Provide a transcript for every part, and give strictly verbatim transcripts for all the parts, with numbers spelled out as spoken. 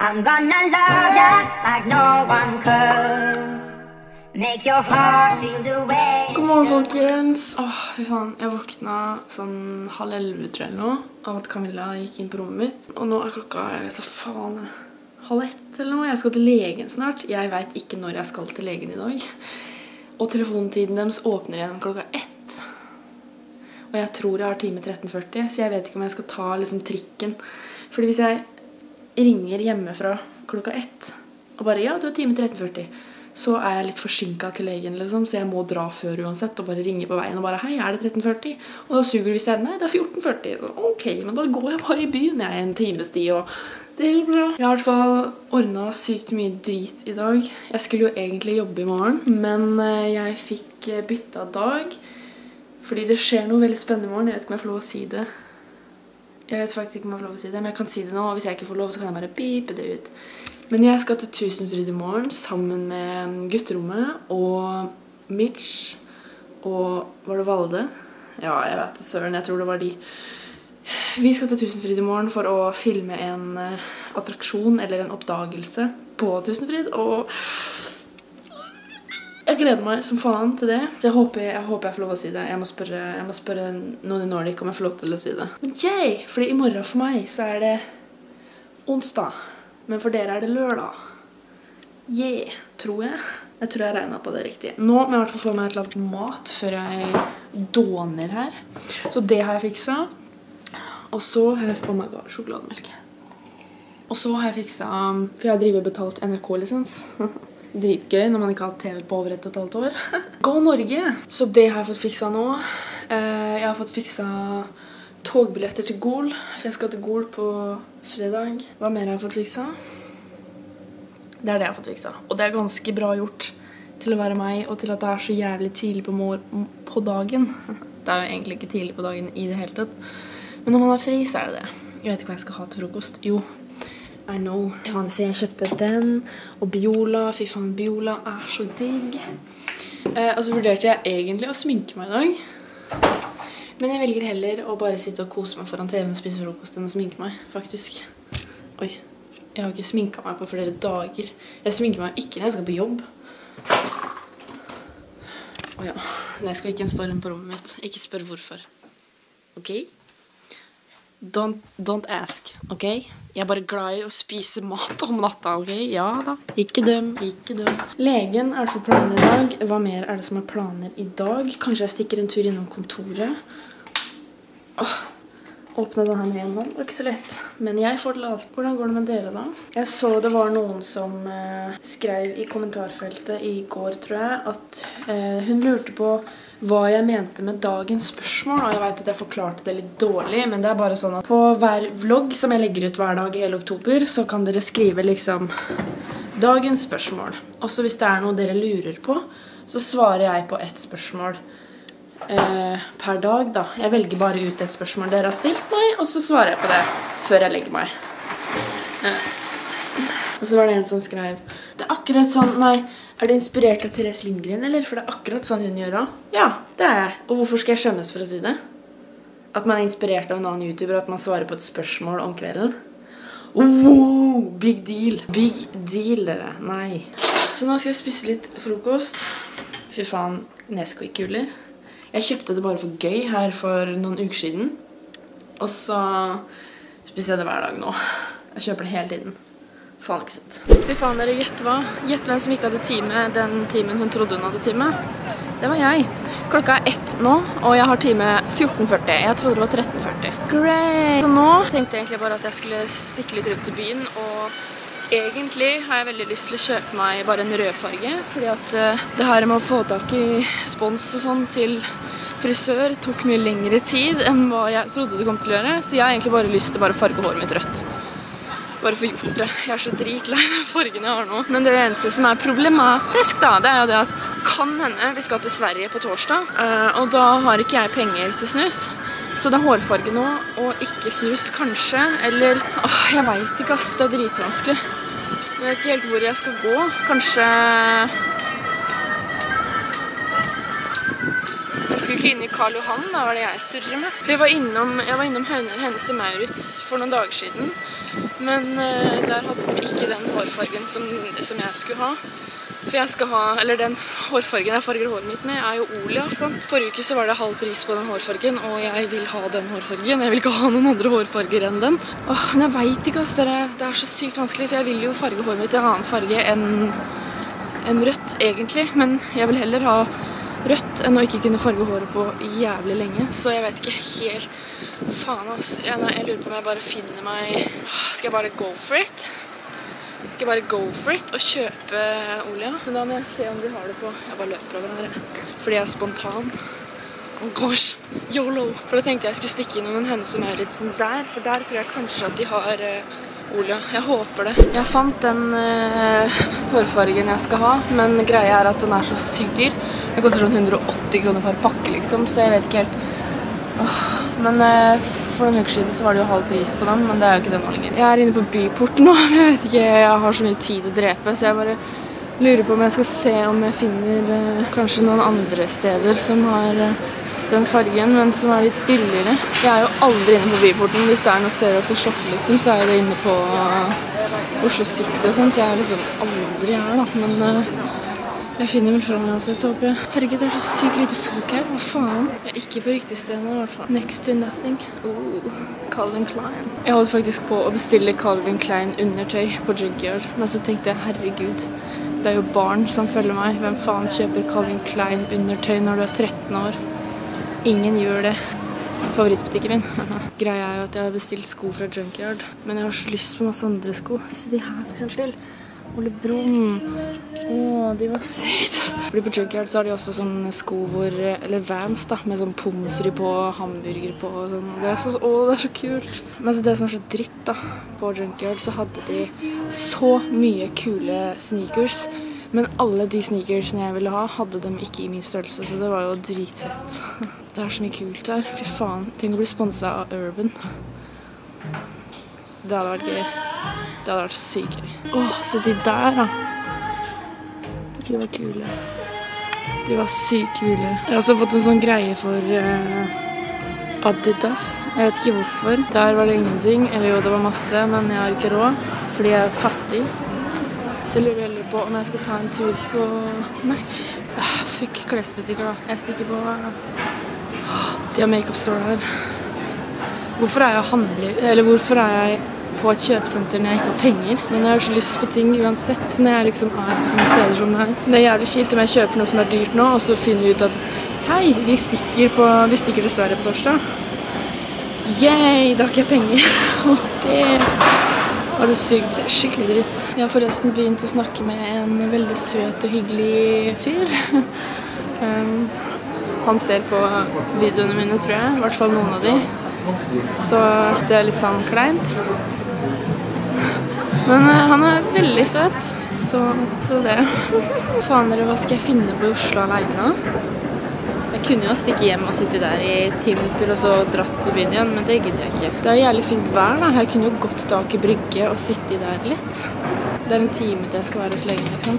I'm gonna love ya like no one could. Make your heart feel the way. God morgen, folkens. Åh, fy faen. Jeg våkna sånn halv elleve, tror jeg, eller noe, av at Camilla gikk inn på rommet mitt. Og nå er klokka, jeg vet da faen, halv ett eller noe. Jeg skal til legen snart. Jeg vet ikke når jeg skal til legen i dag. Og telefontiden deres åpner igjen klokka ett. Og jeg tror jeg har time tretten førti, så jeg vet ikke om jeg skal ta liksom trikken. Fordi hvis jeg ringer hjemmefra klokka ett, og bare, ja, du har time tretten førti, så er jeg litt forsinket til legen, liksom, så jeg må dra før uansett, og bare ringe på veien, og bare, hei, er det tretten førti? Og da suger vi stedet, nei, det er fjorten førti. Ok, men da går jeg bare i byen, jeg er en times tid, og det er jo bra. Jeg har i hvert fall ordnet sykt mye drit i dag. Jeg skulle jo egentlig jobbe i morgen, men jeg fikk byttet dag, fordi det skjer noe veldig spennende i morgen. Jeg vet ikke om jeg får lov å si det. Jeg vet faktisk ikke om jeg får lov å si det, men jeg kan si det nå, og hvis jeg ikke får lov, så kan jeg bare pipe det ut. Men jeg skal til Tusenfryd i morgen sammen med gutterommet og Mitch og var det Valde? Ja, jeg vet det, søren, jeg tror det var de. Vi skal til Tusenfryd i morgen for å filme en uh, attraksjon eller en oppdagelse på Tusenfryd, og jeg gleder meg som faen til det. Så jeg håper jeg, håper jeg får lov å si det. Jeg må spørre, jeg må spørre noen i Nordic om jeg får lov til å si det. Men yay! Fordi i morgen for meg så er det onsdag. Men for dere er det lørdag. Yeah, tror jeg. Jeg tror jeg regnet på det riktig. Nå må jeg i hvert fall få meg et eller annet mat før jeg dåner her. Så det har jeg fikset. Og så har jeg, oh my god, sjokolademelk. Og så har jeg fikset, for jeg har drivet betalt N R K-lisens. Dritgøy når man ikke har hatt T V på over ett og et halvt år. Gå Norge! Så det har jeg fått fikset nå. Jeg har fått fikset togbilletter til Gol, for jeg skal til Gol på fredag. Hva mer har jeg fått fikset? Det er det jeg har fått fikset. Og det er ganske bra gjort til å være meg, og til at det er så jævlig tidlig på, på dagen. Det er jo egentlig ikke tidlig på dagen i det hele tatt. Men når man har fri, så er det det. Jeg vet ikke hva jeg skal ha til frokost. Jo, I know. Ja, så jeg kjøpte den, og Biola. Fy faen, Biola er så digg. Eh, og så vurderte jeg egentlig å sminke meg i dag. Men jeg velger heller å bare sitte og kose meg foran T V-en og spise frokost enn å sminke meg, faktisk. Oi, jeg har ikke sminket meg på flere dager. Jeg sminker meg ikke når jeg skal på jobb. Åja, jeg skal ikke en storm på rommet mitt. Ikke spør hvorfor. Ok? Don't, don't ask, ok? Jeg er bare glad i å spise mat om natta, ok? Ja da. Ikke døm, ikke døm. Legen er for planer i dag. Hva mer er det som er planer i dag? Kanskje jeg stikker en tur innom kontoret. Åh, åpne det her med igjen nå. Det er ikke så lett. Men jeg får det alt. Hvordan går det med dere da? Jeg så det var noen som eh, skrev i kommentarfeltet i går, tror jeg, at eh, hun lurte på hva jeg mente med dagens spørsmål, og jeg vet at jeg forklarte det litt dårlig, men det er bare sånn at på hver vlogg som jeg legger ut hver dag i hele oktober, så kan dere skrive liksom dagens spørsmål. Også hvis det er noe dere lurer på, så svarer jeg på ett spørsmål eh, per dag da. Jeg velger bare ut et spørsmål dere har stilt meg, og så svarer jeg på det før jeg legger meg. Eh. Og så var det en som skrev, det er akkurat sånn, nei, er du inspirert av Therese Lindgren, eller? For det er akkurat sånn hun gjør også. Ja, det er jeg. Og hvorfor skal jeg skjemmes for å si det? At man er inspirert av en annen YouTuber, at man svarer på et spørsmål om kvelden. Wow, big deal. Big deal, dere. Nei. Så nå skal jeg spise litt frokost. Fy faen, Nesquik-kuler. Jeg kjøpte det bare for gøy her for noen uker siden. Og så spiser jeg det hver dag nå. Jeg kjøper det hele tiden. Faen ikke sant. Fy faen, dere, gjett hva? Gjett hvem som ikke hadde time den timen hun trodde hun hadde time. Det var jeg. Klokka er ett nå, og jeg har time fjorten førti. Jeg trodde det var tretten førti. Great! Så nå tenkte jeg egentlig bare at jeg skulle stikke litt rundt i byen, og egentlig har jeg veldig lyst til å kjøpe meg bare en rød farge, fordi at uh, det her med å få tak i spons og sånn til frisør tok mye lengre tid enn hva jeg trodde det kom til å gjøre, så jeg har egentlig bare lyst til å bare farge håret mitt rødt. Bare få gjort det. Jeg er så dritlei den fargen jeg har nå. Men det eneste som er problematisk da, det er jo det at kan hende vi skal til Sverige på torsdag, og da har ikke jeg penger til snus. Så det er hårfarge nå, og ikke snus kanskje, eller, åh, jeg vet ikke ass, det er dritvanskelig. Jeg vet ikke helt hvor jeg skal gå. Kanskje jeg skulle ikke inn i Karl Johan, da var det jeg surrer med. For jeg var innom, jeg var innom Hennes og Maurits for noen dager siden, men uh, der hadde de ikke den hårfargen som, som jeg skulle ha. For jeg skal ha, eller den hårfargen jeg farger håret mitt med er jo Olia, sant? Forrige uke så var det halv pris på den hårfargen, og jeg vil ha den hårfargen. Jeg vil ikke ha noen andre hårfarger enn den. Åh, men jeg vet ikke, ass, dere, det er så sykt vanskelig, for jeg vil jo farge håret mitt i en annen farge enn, enn rødt, egentlig. Men jeg vil heller ha rødt enn å ikke kunne farge håret på jævlig lenge, så jeg vet ikke helt. Faen, ass. Jeg, nei, jeg lurer på om jeg bare finner meg... Skal jeg bare go for it? Skal jeg bare go for it og kjøpe Olia? Men da må jeg se om de har det på... Jeg bare løper over her, fordi jeg er spontan. Oh gosh, YOLO! For da tenkte jeg skulle stikke innom en Hennes og Mauritsen der, for der tror jeg kanskje at de har uh, Olia. Jeg håper det. Jeg fant den uh, hårfargen jeg skal ha, men greia er at den er så sykt dyr. Det koster sånn hundre og åtti kroner per pakke, liksom, så jeg vet ikke helt... Oh, men uh, for noen uker siden så var det jo halv pris på den, men det er jo ikke det nå lenger. Jeg er inne på Byporten nå, jeg vet ikke, jeg har så mye tid å drepe, så jeg bare lurer på om jeg skal se om jeg finner uh, kanskje noen andre steder som har uh, den fargen, men som er litt billigere. Jeg er jo aldri inne på Byporten. Hvis det er noe sted jeg skal shoppe, liksom, så er jeg inne på uh, Oslo City og sånn, så jeg er liksom aldri her da, men... Uh, Jeg finner vel fra meg også, jeg håper jeg. Herregud, det er så sykt lite folk her. Hva faen? Jeg er ikke på riktig sted nå, i hvert fall. Next to nothing. Uh, Calvin Klein. Jeg holdt faktisk på å bestille Calvin Klein undertøy på Junkyard. Men så tenkte jeg, herregud, det er jo barn som følger meg. Hvem faen kjøper Calvin Klein undertøy når du er tretten år? Ingen gjør det. Favorittbutikken min. Greia er jo at jeg har bestilt sko fra Junkyard. Men jeg har så lyst på masse andre sko. Så de her, for eksempel. Ole Brumm. Åh, de var sykt. Fordi på Junkyard så har de også sånne sko hvor, eller Vans da, med sånn pommes frites på, hamburger på og sånn. Det er så, åh, det er så kult. Men så det som var så dritt da, på Junkyard så hadde de så mye kule sneakers. Men alle de sneakersene jeg ville ha, hadde dem ikke i min størrelse, så det var jo dritfett. Det er så mye kult her. Fy faen, tenk å bli sponset av Urban. Det hadde vært gøy. Det hadde vært sykt gøy. Åh, så de der da. De var kule. De var sykt kule. Jeg har også fått en sånn greie for uh, Adidas. Jeg vet ikke hvorfor. Der var det ingenting. Eller jo, det var masse, men jeg har ikke råd. Fordi jeg er fattig. Så jeg lurer heller på om jeg skal ta en tur på Match. Ah, fuck klesbutikker da. Jeg stikker på... Uh, de har make-up store her. Hvorfor er jeg handler? Eller hvorfor er jeg... på et kjøpesenter når jeg ikke har penger, men jeg har så lyst på ting uansett når jeg liksom er på sånne steder som det her. Det er jævlig kjipt om jeg kjøper noe som er dyrt nå, og så finner vi ut at hei, vi stikker, på, vi stikker til Sverige på torsdag. Yay, da har ikke jeg penger. Og det var det sykt, skikkelig dritt. Jeg har forresten begynt å snakke med en veldig søt og hyggelig fyr. um, han ser på videoene mine, tror jeg, i hvert fall noen av de. Så det er litt sånn kleint. Men uh, han er veldig søt, så, så det. Faen dere, hva skal jeg finne på Oslo alene? Jeg kunne jo stikke hjem og sitte der i ti minutter og så dratt til byen igjen, men det gidder jeg ikke. Det er jævlig fint vær da, jeg kunne jo gått tak i brygge og sitte der litt. Det er en time til jeg skal være hos legen, liksom.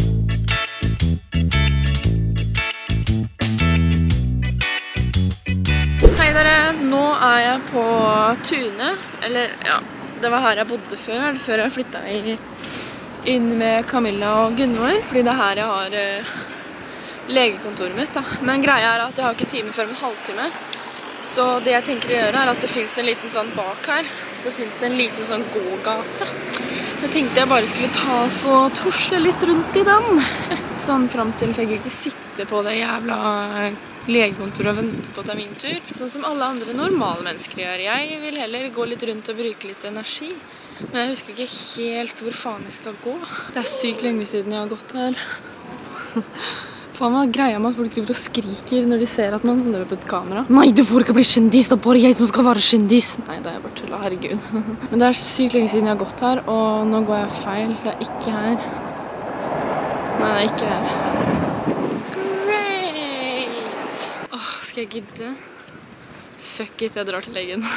Hei dere, nå er jeg på Tune, eller ja, det var her jeg bodde før, før jeg flyttet inn med Camilla og Gunvor, fordi det er her jeg har uh, legekontoret mitt da. Men greia er at jeg har ikke time før om en halvtime, så det jeg tenker å gjøre er at det finnes en liten sånn bak her, så finnes det en liten sånn gågate. Så jeg tenkte jeg bare skulle ta og tusle litt rundt i den. Sånn frem til, for jeg ikke sitte på det jævla legekontoret og vente på at det er min tur. Sånn som alle andre normale mennesker gjør. Jeg vil heller gå litt rundt og bruke litt energi. Men jeg husker ikke helt hvor faen jeg skal gå. Det er sykt lenge siden jeg har gått her. Faen, hva er greia med at folk driver og skriker når de ser at man holder på et kamera? Nei, du får ikke bli kjendis, det er bare jeg som skal være kjendis. Nei, det er jeg bare tulla, herregud. Men det er sykt lenge siden jeg har gått her, og nå går jeg feil. Det er ikke her. Nei, det er ikke her. Great! Åh, skal jeg gidde? Fuck it, jeg drar til legen.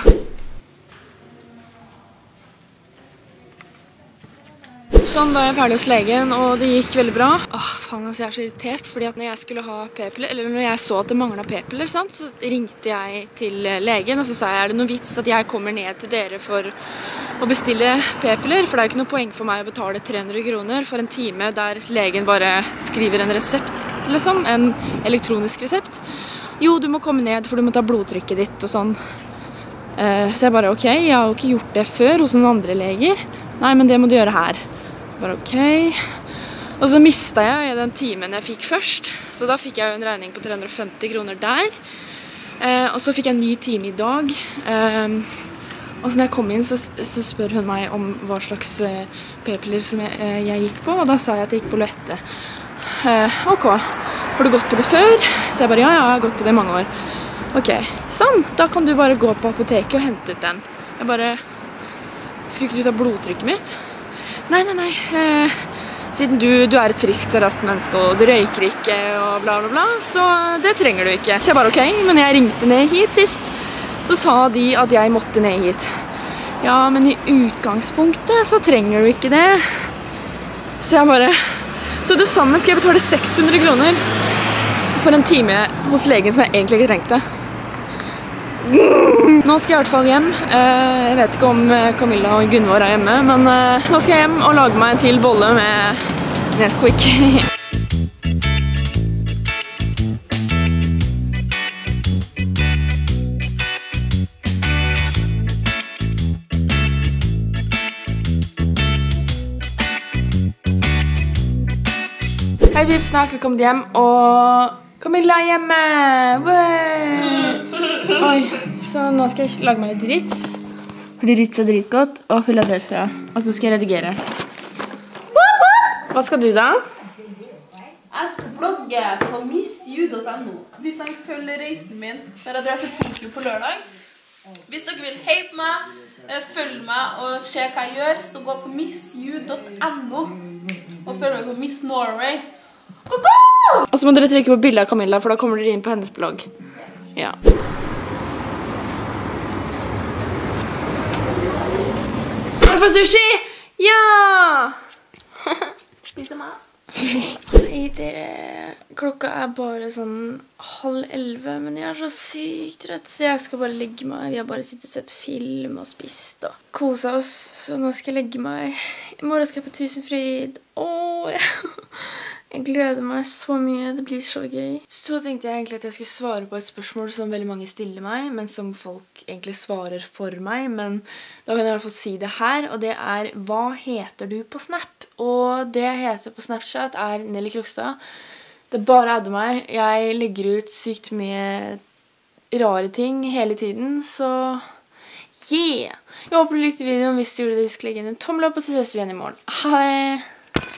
Sånn, da er jeg ferdig hos legen, og det gikk veldig bra. Åh, faen, altså, jeg er så irritert, fordi at når jeg skulle ha p-piller, eller når jeg så at det manglet p-piller, sant, så ringte jeg til legen, og så sa jeg, er det noe vits at jeg kommer ned til dere for å bestille p-piller, for det er jo ikke noe poeng for meg å betale tre hundre kroner for en time der legen bare skriver en resept, liksom, en elektronisk resept. Jo, du må komme ned, for du må ta blodtrykket ditt og sånn. Uh, så jeg bare, ok, jeg har jo ikke gjort det før hos noen andre leger. Nei, men det må du gjøre her. Bare, ok. Og så mistet jeg den timen jeg fikk først, så da fikk jeg jo en regning på tre hundre og femti kroner der. Uh, og så fikk jeg en ny time i dag. Uh, og så når jeg kom inn, så, så spør hun meg om hva slags uh, p-piller som jeg, uh, jeg gikk på, og da sa jeg at jeg gikk på Loette. Uh, ok, har du gått på det før? Så jeg bare, ja, ja, jeg har gått på det i mange år. Ok, sånn, da kan du bare gå på apoteket og hente ut den. Jeg bare, skulle ikke du ta blodtrykket mitt? Nei, nei, nei, uh, siden du, du er et friskt og raskt menneske, og du røyker ikke, og bla bla bla, så det trenger du ikke. Så jeg bare, ok, men jeg ringte ned hit sist, så sa de at jeg måtte ned hit. Ja, men i utgangspunktet så trenger du ikke det. Så jeg bare, så det sammen skal jeg betale seks hundre kroner for en time hos legen som jeg egentlig ikke trengte. Nå skal jeg i hvert fall hjem. Jeg vet ikke om Camilla og Gunvor er hjemme, men nå skal jeg hjem og lage meg en til bolle med Nesquik. Hei, vi er snart kommet hjem, og Camilla er hjemme! Wey! Oi, så nå skal jeg lage meg litt Ritz. Fordi Ritz er dritgodt, og Philadelphia. Og så skal jeg redigere. Hva skal du da? Jeg skal blogge på miss you dot no. Hvis dere følger reisen min, når jeg drar til Tokyo på lørdag. Hvis dere vil heie på meg, følge meg og se hva jeg gjør, så gå på miss you dot no. Og følg meg på Miss Norway. Og så må dere trykke på bildet av Camilla, for da kommer dere inn på hennes blogg. Ja. Er det for sushi? Ja! Spiser meg. Hei dere, klokka er bare sånn halv elleve, men jeg er så sykt trøtt, så jeg skal bare legge meg. Vi har bare sittet og sett film og spist og koset oss, så nå skal jeg legge meg. I morgen skal jeg på Tusenfryd. Åh, jeg, jeg gleder meg så mye, det blir så gøy. Så tenkte jeg egentlig at jeg skulle svare på et spørsmål som veldig mange stiller meg, men som folk egentlig svarer for meg, men da kan jeg i hvert fall si det her, og det er, hva heter du på Snap? Og det jeg heter på Snapchat er Nelly Krokstad. Det er bare adder meg. Jeg legger ut sykt mye rare ting hele tiden, så yeah! Jeg håper du likte videoen. Hvis du gjorde det, husk å legge inn en tommel opp, og så ses vi igjen i morgen. Ha det!